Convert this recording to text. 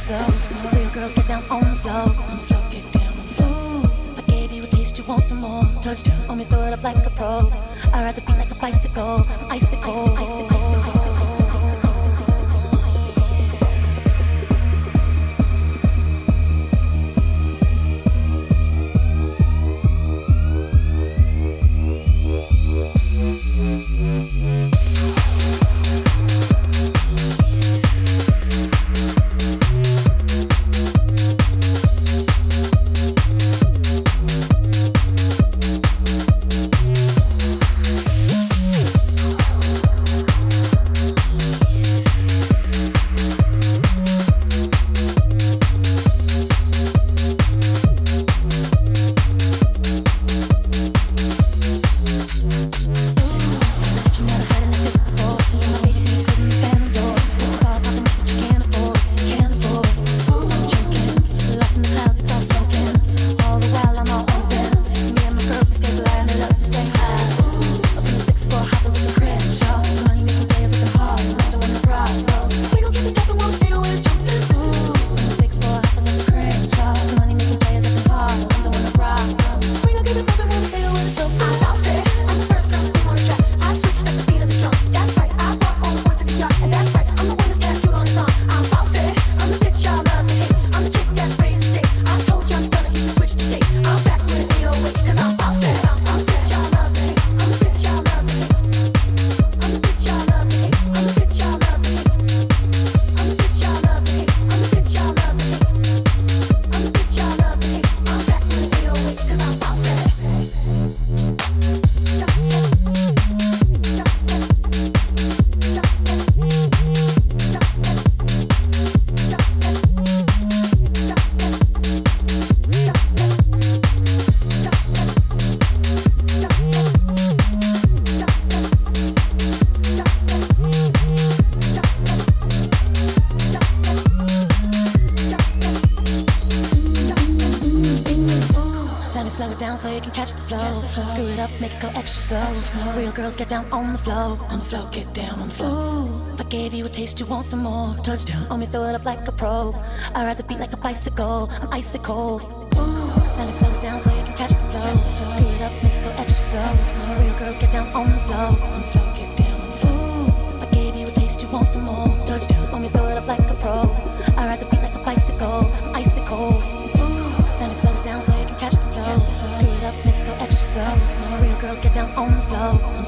slow. Real girls get down on the floor. On the floor, get down on the floor. If I gave you a taste, you want some more. Touchdown, on me, throw it up like a pro. I'd rather be like a bicycle, icicle, icicle. Slow it down so you can catch the flow. Screw it up, make it go extra slow. Real girls get down on the floor. On the floor, get down on the floor. Ooh, if I gave you a taste, you want some more. Touchdown, on me, throw it up like a pro. I'd rather be like a bicycle, I'm icicle. Ooh, let me slow it down so you can catch the flow. Screw it up, make it go extra slow. Real girls get down on the floor. On the floor, get down on the floor. Ooh, if I gave you a taste, you want some more. Touchdown, on me, throw it up like a pro. I'd rather be like a bicycle, I'm icicle. Let me slow it down so you can catch the flow. Screw it up, make it go extra slow. Real girls get down on the floor.